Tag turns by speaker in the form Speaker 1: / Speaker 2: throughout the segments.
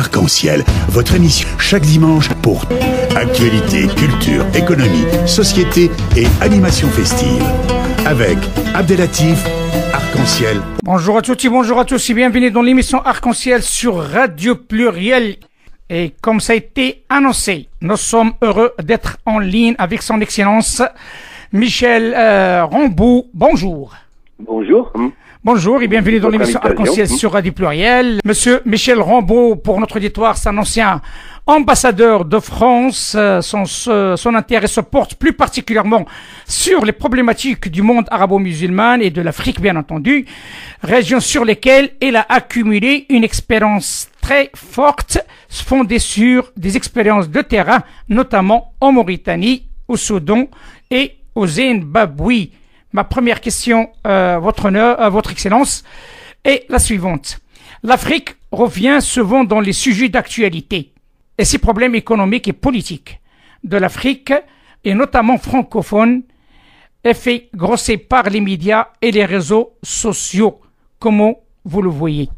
Speaker 1: Arc-en-Ciel, votre émission chaque dimanche pour actualité, culture, économie, société et animation festive. Avec Abdelatif, Arc-en-Ciel.
Speaker 2: Bonjour à toutes et bienvenue dans l'émission Arc-en-Ciel sur Radio Pluriel. Et comme ça a été annoncé, nous sommes heureux d'être en ligne avec son Excellence Michel Rambaud. Bonjour.
Speaker 3: Bonjour.
Speaker 2: Bonjour et bienvenue dans l'émission Arc-en-Ciel sur Radio Pluriel. Monsieur Michel Rambaud, pour notre auditoire, c'est un ancien ambassadeur de France. Son intérêt se porte plus particulièrement sur les problématiques du monde arabo-musulman et de l'Afrique, bien entendu, régions sur lesquelles il a accumulé une expérience très forte, fondée sur des expériences de terrain, notamment en Mauritanie, au Soudan et au Zimbabwe. Ma première question, votre Excellence, est la suivante. L'Afrique revient souvent dans les sujets d'actualité et ces problèmes économiques et politiques de l'Afrique, et notamment francophone, est fait grosser par les médias et les réseaux sociaux. Comment vous le voyez?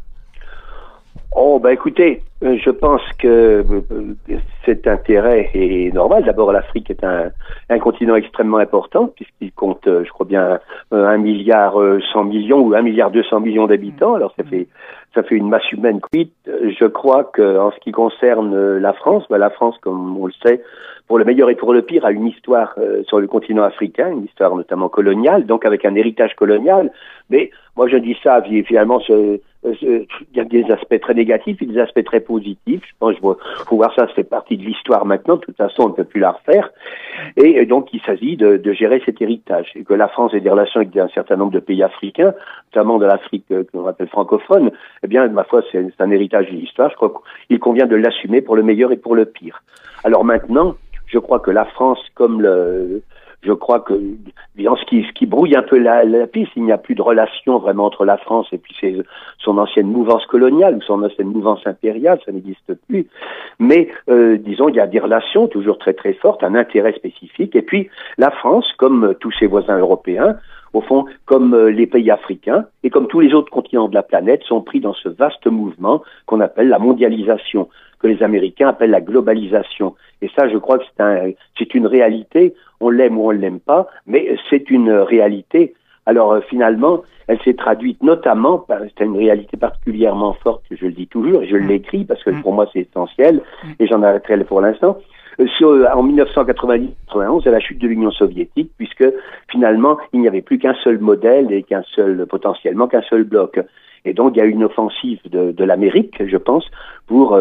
Speaker 3: Oh, écoutez, je pense que cet intérêt est normal. D'abord, l'Afrique est un continent extrêmement important, puisqu'il compte, je crois bien, 1,1 milliard ou 1,2 milliard d'habitants. Alors, ça fait une masse humaine. Je crois que, en ce qui concerne la France, comme on le sait, pour le meilleur et pour le pire, a une histoire sur le continent africain, une histoire notamment coloniale, donc avec un héritage colonial. Mais moi, je dis ça, finalement, il y a des aspects très négatifs et des aspects très positifs. Je pense qu'il faut voir ça fait partie de l'histoire maintenant. De toute façon, on ne peut plus la refaire. Et donc, il s'agit de gérer cet héritage. Et que la France ait des relations avec un certain nombre de pays africains, notamment de l'Afrique qu'on appelle francophone, eh bien, ma foi, c'est un héritage de l'histoire. Je crois qu'il convient de l'assumer pour le meilleur et pour le pire. Alors maintenant, je crois que la France, je crois que ce qui brouille un peu la piste, il n'y a plus de relation vraiment entre la France et puis son ancienne mouvance coloniale ou son ancienne mouvance impériale, ça n'existe plus. Mais disons, il y a des relations toujours très très fortes, un intérêt spécifique. Et puis la France, comme tous ses voisins européens, au fond, comme les pays africains et comme tous les autres continents de la planète, sont pris dans ce vaste mouvement qu'on appelle la mondialisation, que les Américains appellent la globalisation. Et ça, je crois que c'est une réalité. On l'aime ou on l'aime pas, mais c'est une réalité. Alors finalement, elle s'est traduite notamment, c'est une réalité particulièrement forte, je le dis toujours, et je l'écris parce que pour moi c'est essentiel, et j'en arrêterai pour l'instant, en 1990-91, à la chute de l'Union soviétique, puisque finalement, il n'y avait plus qu'un seul modèle et potentiellement qu'un seul bloc. Et donc, il y a une offensive de l'Amérique, je pense, pour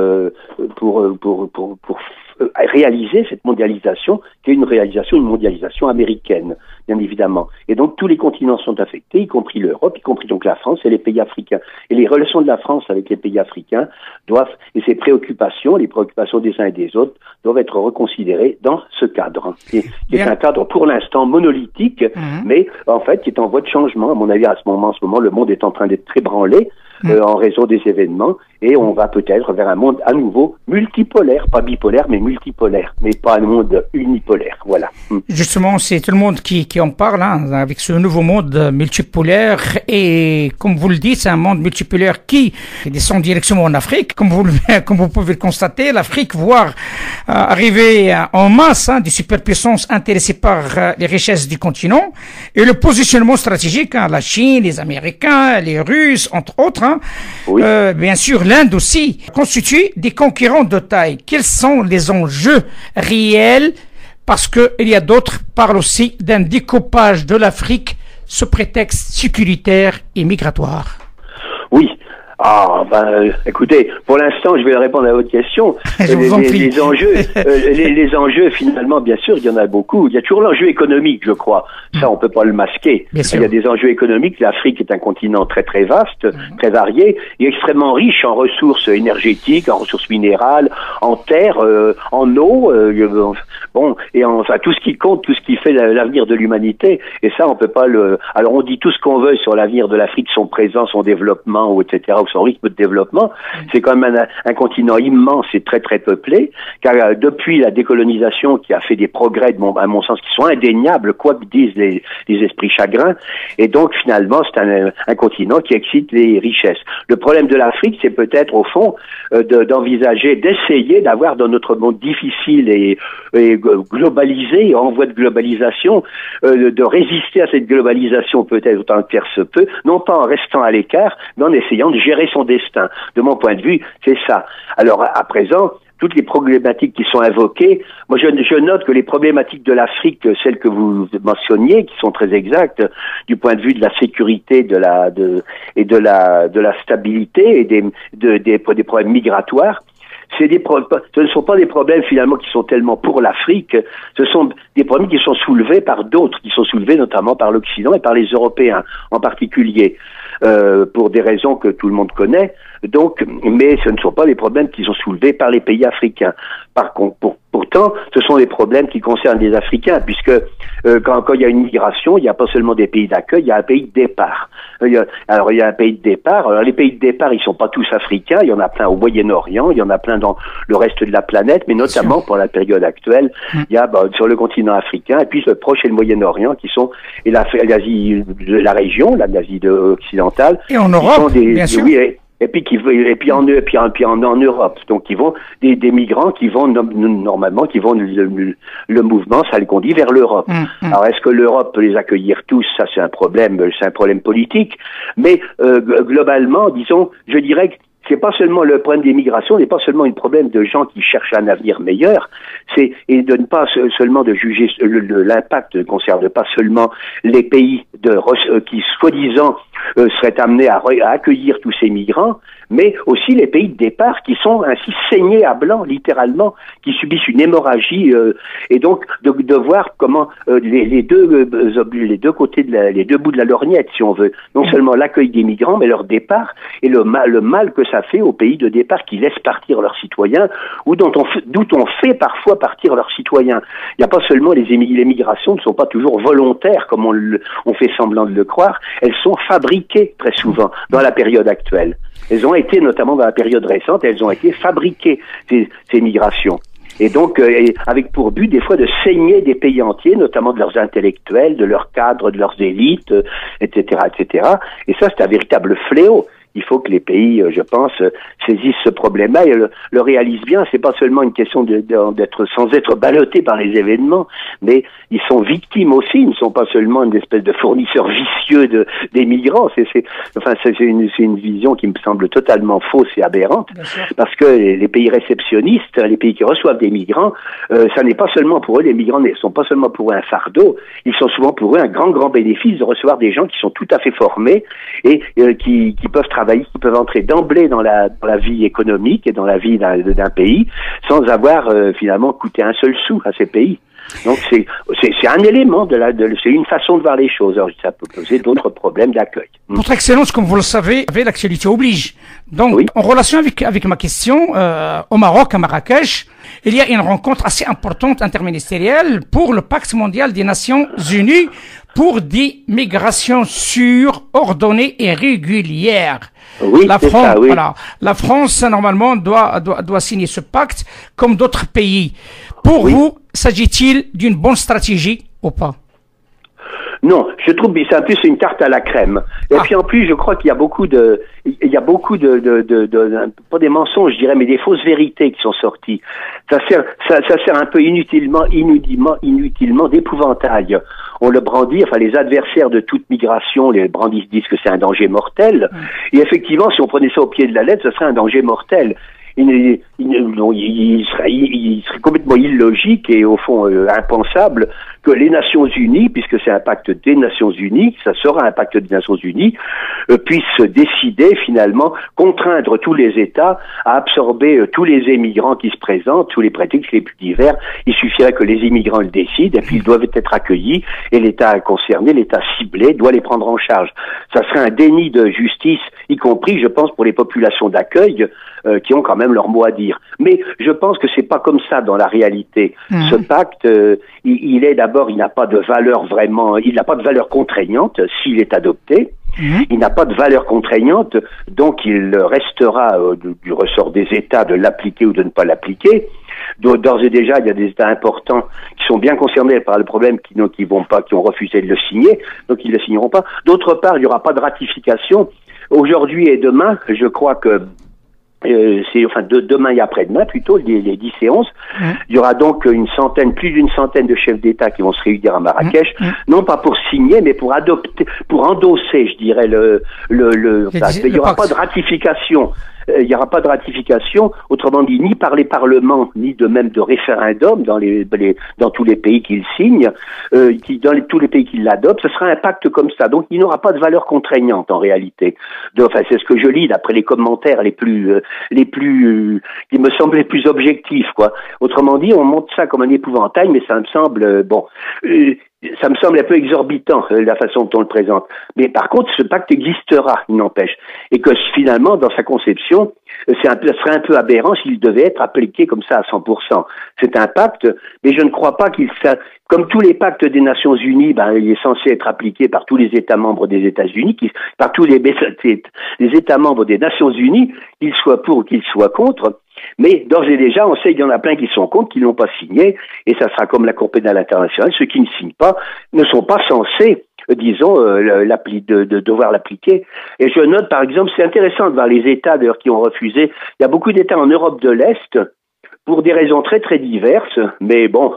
Speaker 3: réaliser cette mondialisation, qui est une mondialisation américaine, bien évidemment. Et donc, tous les continents sont affectés, y compris l'Europe, y compris donc la France et les pays africains. Et les relations de la France avec les pays africains et ses préoccupations, les préoccupations des uns et des autres, doivent être reconsidérées dans ce cadre, qui est un cadre pour l'instant monolithique, mais en fait, qui est en voie de changement. À mon avis, en ce moment, le monde est en train d'être ébranlé en raison des événements, et on va peut-être vers un monde à nouveau multipolaire, pas bipolaire, mais multipolaire, mais pas un monde unipolaire. Voilà.
Speaker 2: Justement, c'est tout le monde qui en parle, avec ce nouveau monde multipolaire, et comme vous le dites, c'est un monde multipolaire qui descend directement en Afrique. Comme vous pouvez le constater, l'Afrique voit arriver en masse des superpuissances intéressées par les richesses du continent, et le positionnement stratégique, la Chine, les Américains, les Russes, entre autres, oui. Bien sûr, l'Inde aussi, constitue des concurrents de taille. Quels sont les enjeux réels? Parce que il y a d'autres parlent aussi d'un découpage de l'Afrique sous prétexte sécuritaire et migratoire.
Speaker 3: Oui. Écoutez, pour l'instant, je vais répondre à votre question. Les enjeux, finalement, bien sûr, il y en a beaucoup. Il y a toujours l'enjeu économique, je crois. Ça, on peut pas le masquer. Il y a des enjeux économiques. L'Afrique est un continent très très vaste, très varié, et extrêmement riche en ressources énergétiques, en ressources minérales, en terre, en eau, et tout ce qui compte, tout ce qui fait l'avenir de l'humanité. Et ça, on peut pas Alors, on dit tout ce qu'on veut sur l'avenir de l'Afrique, son présent, son développement, etc., son rythme de développement. C'est quand même un continent immense et très très peuplé, car depuis la décolonisation qui a fait des progrès, à mon sens, qui sont indéniables, quoi que disent les esprits chagrins, et donc finalement c'est un continent qui excite les richesses. Le problème de l'Afrique, c'est peut-être au fond d'envisager, d'essayer d'avoir dans notre monde difficile et globalisé, en voie de globalisation, de résister à cette globalisation peut-être autant que faire se peut, non pas en restant à l'écart, mais en essayant de gérer son destin. De mon point de vue, c'est ça. Alors à présent, toutes les problématiques qui sont invoquées, moi je note que les problématiques de l'Afrique, celles que vous mentionniez, qui sont très exactes, du point de vue de la sécurité, de la stabilité et des problèmes migratoires, ce ne sont pas des problèmes finalement qui sont tellement pour l'Afrique, ce sont des problèmes qui sont soulevés par d'autres, qui sont soulevés notamment par l'Occident et par les Européens en particulier, pour des raisons que tout le monde connaît. Donc, mais ce ne sont pas des problèmes qui sont soulevés par les pays africains. Par contre, pourtant, ce sont des problèmes qui concernent les Africains, puisque quand il y a une migration, il n'y a pas seulement des pays d'accueil, il y a un pays de départ. Il y a un pays de départ. Alors les pays de départ, ils sont pas tous africains. Il y en a plein au Moyen-Orient, il y en a plein dans le reste de la planète, mais notamment pour la période actuelle, il y a sur le continent africain et puis le Proche et le Moyen-Orient qui sont et l'Asie de la région, l'Asie occidentale.
Speaker 2: Et en Europe, bien sûr.
Speaker 3: Et puis en Europe. Donc ils vont des migrants qui vont normalement le mouvement, ça le conduit vers l'Europe. Alors est-ce que l'Europe peut les accueillir tous? Ça c'est un problème politique. Mais globalement, disons, je dirais que c'est pas seulement le problème des migrations, n'est pas seulement un problème de gens qui cherchent un avenir meilleur, et de ne pas seulement de juger l'impact ne concerne pas seulement les pays qui soi-disant seraient amenés à accueillir tous ces migrants, mais aussi les pays de départ qui sont ainsi saignés à blanc, littéralement, qui subissent une hémorragie, et donc de voir comment les deux côtés les deux bouts de la lorgnette, si on veut, non seulement l'accueil des migrants, mais leur départ et le mal que ça fait aux pays de départ qui laissent partir leurs citoyens ou d'où on fait parfois partir leurs citoyens. Il n'y a pas seulement les migrations ne sont pas toujours volontaires comme on fait semblant de le croire, elles sont fabriquées très souvent dans la période actuelle. Elles ont été, notamment dans la période récente, elles ont été fabriquées, ces migrations. Et donc, avec pour but, des fois, de saigner des pays entiers, notamment de leurs intellectuels, de leurs cadres, de leurs élites, etc., etc. Et ça, c'est un véritable fléau. Il faut que les pays, je pense, saisissent ce problème-là et le réalisent bien. C'est pas seulement une question d'être sans être ballottés par les événements, mais ils sont victimes aussi. Ils ne sont pas seulement une espèce de fournisseur vicieux des migrants. C'est une vision qui me semble totalement fausse et aberrante, parce que les pays réceptionnistes, les pays qui reçoivent des migrants, ça n'est pas seulement pour eux, les migrants ne sont pas seulement pour eux un fardeau. Ils sont souvent pour eux un grand bénéfice de recevoir des gens qui sont tout à fait formés et qui peuvent travailler, qui peuvent entrer d'emblée dans la vie économique et dans la vie d'un pays sans avoir finalement coûté un seul sou à ces pays. Donc c'est un élément c'est une façon de voir les choses. Alors ça peut poser d'autres problèmes d'accueil.
Speaker 2: Votre Excellence, comme vous le savez, l'actualité oblige. Donc oui. En relation avec ma question, au Maroc, à Marrakech, il y a une rencontre assez importante interministérielle pour le Pacte mondial des Nations Unies pour des migrations sûres, ordonnées et régulières.
Speaker 3: Oui,
Speaker 2: la France,
Speaker 3: ça, oui.
Speaker 2: Voilà, la France normalement doit signer ce pacte comme d'autres pays. Pour vous, s'agit-il d'une bonne stratégie ou pas?
Speaker 3: Non, je trouve que c'est un peu une tarte à la crème. Et puis en plus, je crois qu'il y a beaucoup de pas des mensonges, je dirais, mais des fausses vérités qui sont sorties. Ça sert un peu inutilement d'épouvantail. On le brandit, enfin les adversaires de toute migration, les brandissent disent que c'est un danger mortel. Et effectivement, si on prenait ça au pied de la lettre, ce serait un danger mortel. Il serait complètement illogique et au fond impensable que les Nations Unies, puisque c'est un pacte des Nations Unies, ça sera un pacte des Nations Unies, puissent décider finalement, contraindre tous les États à absorber tous les émigrants qui se présentent, sous les prétextes les plus divers. Il suffirait que les immigrants le décident et puis ils doivent être accueillis et l'État concerné, l'État ciblé, doit les prendre en charge. Ça serait un déni de justice, y compris, je pense, pour les populations d'accueil qui ont quand même leur mot à dire. Mais je pense que c'est pas comme ça dans la réalité. Ce pacte, il n'a pas de valeur contraignante s'il est adopté. Il n'a pas de valeur contraignante, donc il restera du ressort des États de l'appliquer ou de ne pas l'appliquer. D'ores et déjà, il y a des États importants qui sont bien concernés par le problème, qui ont refusé de le signer, donc ils ne le signeront pas. D'autre part, il n'y aura pas de ratification. Aujourd'hui et demain, je crois que demain et après-demain plutôt, les 10 et 11, il y aura donc plus d'une centaine de chefs d'État qui vont se réunir à Marrakech, non pas pour signer, mais pour endosser, je dirais, il n'y aura pas de ratification. Il n'y aura pas de ratification, autrement dit, ni par les parlements, ni de même de référendum dans tous les pays qu'ils signent, tous les pays qui l'adoptent. Ce sera un pacte comme ça. Donc, il n'aura pas de valeur contraignante en réalité. C'est ce que je lis d'après les commentaires qui me semblent les plus objectifs, quoi. Autrement dit, on monte ça comme un épouvantail, mais ça me semble ça me semble un peu exorbitant, la façon dont on le présente. Mais par contre, ce pacte existera, il n'empêche. Et que finalement, dans sa conception, ce serait un peu aberrant s'il devait être appliqué comme ça à 100%. C'est un pacte, mais je ne crois pas comme tous les pactes des Nations Unies, il est censé être appliqué par tous les États membres des États-Unis, par tous les États membres des Nations Unies, qu'ils soient pour ou qu'ils soient contre. Mais d'ores et déjà, on sait qu'il y en a plein qui sont contre, qui n'ont pas signé, et ça sera comme la Cour pénale internationale. Ceux qui ne signent pas ne sont pas censés, disons, de devoir l'appliquer. Et je note, par exemple, c'est intéressant de voir les États d'ailleurs qui ont refusé. Il y a beaucoup d'États en Europe de l'Est, pour des raisons très très diverses, mais bon,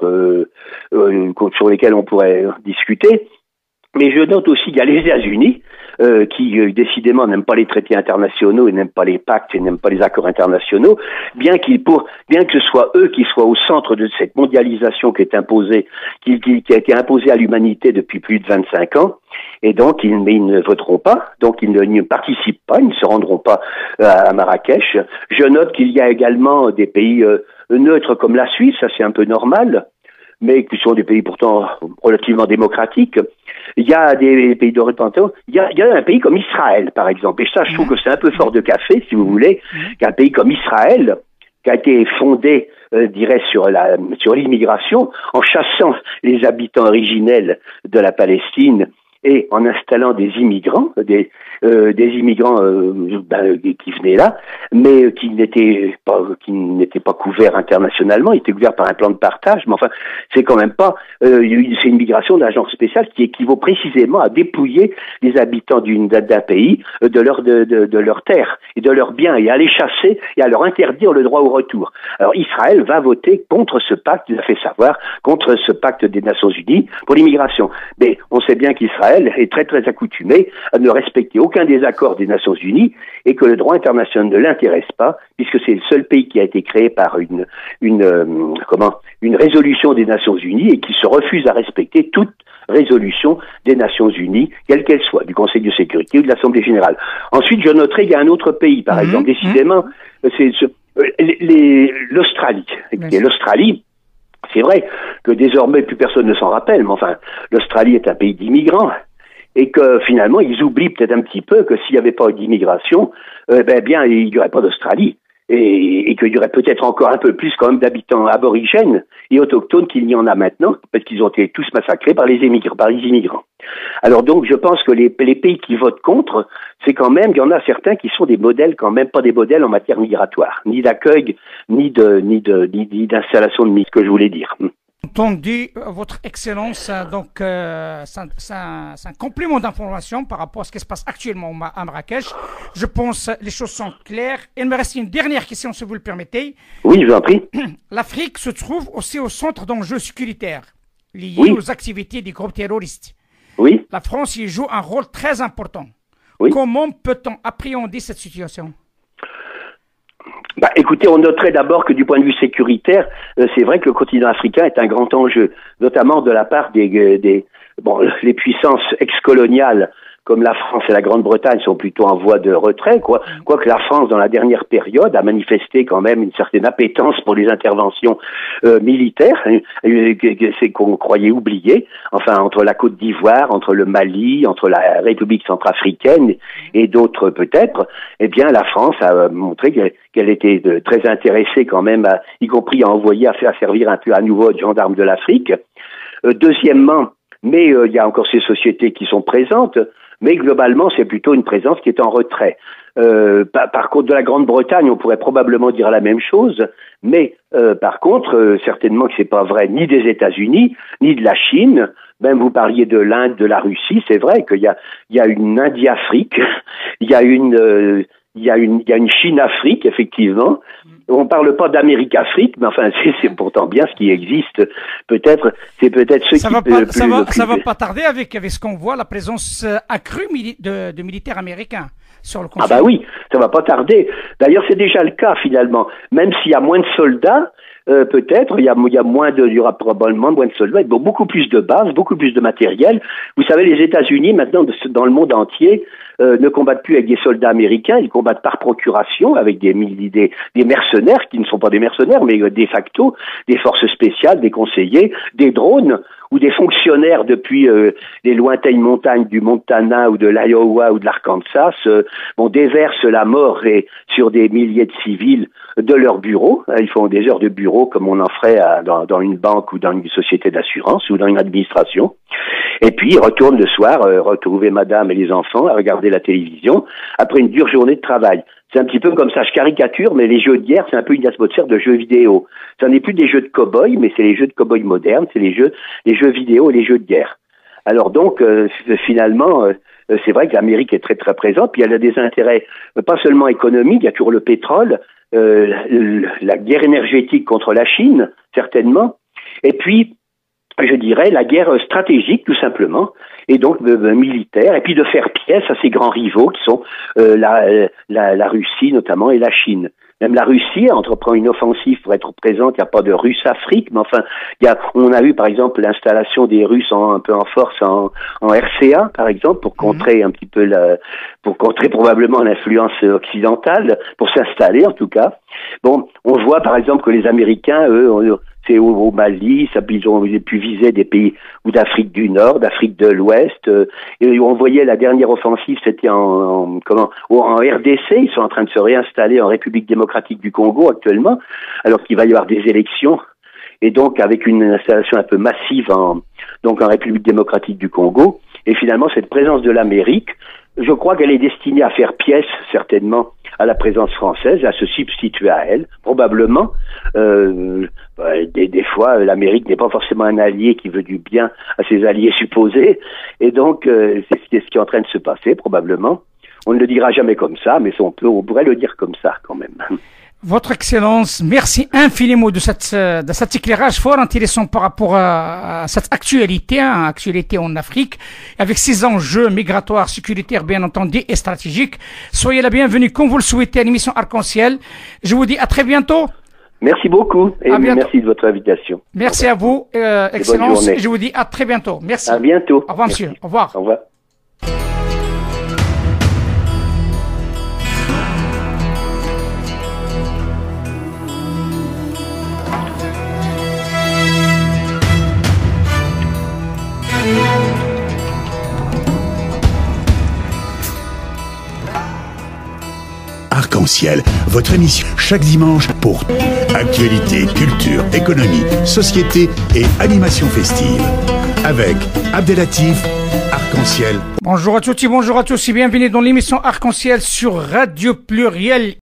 Speaker 3: sur lesquelles on pourrait discuter. Mais je note aussi qu'il y a les États-Unis, qui décidément n'aiment pas les traités internationaux et n'aiment pas les pactes et n'aiment pas les accords internationaux, bien que ce soit eux qui soient au centre de cette mondialisation qui est imposée, qui a été imposée à l'humanité depuis plus de 25 ans. Et donc, ils ne voteront pas, donc ils ne participent pas, ils ne se rendront pas à Marrakech. Je note qu'il y a également des pays neutres comme la Suisse, ça c'est un peu normal, mais qui sont des pays pourtant relativement démocratiques. Il y a des pays d'Europe, il y a un pays comme Israël, par exemple. Et ça, je trouve que c'est un peu fort de café, si vous voulez, qu'un pays comme Israël, qui a été fondé, sur l'immigration, en chassant les habitants originels de la Palestine et en installant des immigrants, des immigrants qui venaient là, mais qui n'étaient pas couverts internationalement, ils étaient couverts par un plan de partage, mais enfin, c'est quand même pas c'est une migration d'un genre spécial qui équivaut précisément à dépouiller les habitants d'un pays de leur terre et de leurs biens et à les chasser et à leur interdire le droit au retour. Alors Israël va voter contre ce pacte, il a fait savoir, contre ce pacte des Nations Unies pour l'immigration. Mais on sait bien qu'Israël est très très accoutumé à ne respecter aucun des accords des Nations Unies et que le droit international ne l'intéresse pas, puisque c'est le seul pays qui a été créé par une résolution des Nations Unies et qui se refuse à respecter toute résolution des Nations Unies, quelle qu'elle soit, du Conseil de sécurité ou de l'Assemblée générale. Ensuite, je noterai qu'il y a un autre pays, par exemple, décidément, c'est l'Australie. Et l'Australie, c'est vrai que désormais plus personne ne s'en rappelle, mais enfin, l'Australie est un pays d'immigrants et que finalement ils oublient peut-être un petit peu que s'il n'y avait pas d'immigration, il n'y aurait pas d'Australie et qu'il y aurait peut-être encore un peu plus quand même d'habitants aborigènes et autochtones qu'il n'y en a maintenant parce qu'ils ont été tous massacrés par les immigrants. Alors donc je pense que les pays qui votent contre, c'est quand même, il y en a certains qui sont des modèles quand même, pas des modèles en matière migratoire, ni d'accueil, ni d'installation de ce que je voulais dire.
Speaker 2: Entendu, Votre Excellence, donc c'est un complément d'information par rapport à ce qui se passe actuellement à Marrakech. Je pense que les choses sont claires. Il me reste une dernière question, si vous le permettez.
Speaker 3: Oui, je vous en prie.
Speaker 2: L'Afrique se trouve aussi au centre d'enjeux sécuritaires liés aux activités des groupes terroristes.
Speaker 3: Oui.
Speaker 2: La France y joue un rôle très important.
Speaker 3: Oui.
Speaker 2: Comment peut-on appréhender cette situation ?
Speaker 3: Écoutez, on noterait d'abord que du point de vue sécuritaire, c'est vrai que le continent africain est un grand enjeu, notamment de la part les puissances ex-coloniales comme la France et la Grande-Bretagne sont plutôt en voie de retrait, quoique la France, dans la dernière période, a manifesté quand même une certaine appétence pour les interventions militaires, c'est qu'on croyait oublier, enfin entre la Côte d'Ivoire, entre le Mali, entre la République centrafricaine et d'autres peut-être, eh bien la France a montré qu'elle était très intéressée quand même, y compris à envoyer à faire servir un peu à nouveau de gendarmes de l'Afrique. Deuxièmement, mais il y a encore ces sociétés qui sont présentes. mais globalement, c'est plutôt une présence qui est en retrait. Par contre, de la Grande-Bretagne, on pourrait probablement dire la même chose, mais par contre, certainement que c'est pas vrai ni des États-Unis, ni de la Chine. Même vous parliez de l'Inde, de la Russie, c'est vrai qu'il y a une Indie-Afrique, il y a une Chine-Afrique, effectivement. On parle pas d'Amérique-Afrique, mais enfin, c'est pourtant bien ce qui existe. C'est peut-être ce
Speaker 2: ça va pas tarder avec ce qu'on voit, la présence accrue de militaires américains sur le continent.
Speaker 3: Ah bah oui, ça va pas tarder. D'ailleurs, c'est déjà le cas finalement. Même s'il y a moins de soldats, peut-être, il y aura probablement moins de soldats, beaucoup plus de bases, beaucoup plus de matériel. Vous savez, les États-Unis, maintenant, dans le monde entier, ne combattent plus avec des soldats américains, ils combattent par procuration avec des mercenaires qui ne sont pas des mercenaires, mais de facto, des forces spéciales, des conseillers, des drones, ou des fonctionnaires depuis les lointaines montagnes du Montana ou de l'Iowa ou de l'Arkansas déversent la mort sur des milliers de civils de leur bureau. Ils font des heures de bureau comme on en ferait dans une banque ou dans une société d'assurance ou dans une administration. Et puis ils retournent le soir retrouver madame et les enfants à regarder la télévision après une dure journée de travail. C'est un petit peu comme ça, je caricature, mais les jeux de guerre, c'est un peu une atmosphère de jeux vidéo. Ça n'est plus des jeux de cow-boys, mais c'est les jeux de cow-boys modernes, c'est les jeux vidéo et les jeux de guerre. Alors donc, finalement, c'est vrai que l'Amérique est très très présente, puis elle a des intérêts, pas seulement économiques, il y a toujours le pétrole, la guerre énergétique contre la Chine, certainement, et puis, je dirais, la guerre stratégique, tout simplement, et donc militaire, et puis de faire pièce à ces grands rivaux qui sont la Russie notamment et la Chine. Même la Russie entreprend une offensive pour être présente. Il n'y a pas de Russe-Afrique, mais enfin, on a vu par exemple l'installation des Russes un peu en force en RCA, par exemple, pour contrer un petit peu pour contrer probablement l'influence occidentale, pour s'installer en tout cas. Bon, on voit par exemple que les Américains, eux, c'est au Mali, ils ont pu viser des pays ou d'Afrique du Nord, d'Afrique de l'Ouest. Et on voyait la dernière offensive, c'était en RDC. Ils sont en train de se réinstaller en République démocratique du Congo actuellement, alors qu'il va y avoir des élections. Et donc avec une installation un peu massive en République démocratique du Congo. Et finalement, cette présence de l'Amérique, je crois qu'elle est destinée à faire pièce, certainement, à la présence française, à se substituer à elle, probablement. Des fois, l'Amérique n'est pas forcément un allié qui veut du bien à ses alliés supposés, et donc c'est ce qui est en train de se passer, probablement. On ne le dira jamais comme ça, mais on pourrait le dire comme ça, quand même.
Speaker 2: Votre Excellence, merci infiniment de cet éclairage fort intéressant par rapport à cette actualité en Afrique, avec ses enjeux migratoires, sécuritaires bien entendu et stratégiques. Soyez la bienvenue comme vous le souhaitez à l'émission Arc-en-Ciel. Je vous dis à très bientôt.
Speaker 3: Merci beaucoup et merci de votre invitation.
Speaker 2: Merci à vous, Excellence. Je vous dis à très bientôt. Merci.
Speaker 3: À bientôt.
Speaker 2: Au revoir, monsieur. Au revoir.
Speaker 3: Au revoir.
Speaker 1: Arc-en-Ciel, votre émission chaque dimanche pour actualité, culture, économie, société et animation festive. Avec Abdelatif, Arc-en-Ciel.
Speaker 2: Bonjour à tous et bienvenue dans l'émission Arc-en-Ciel sur Radio Pluriel.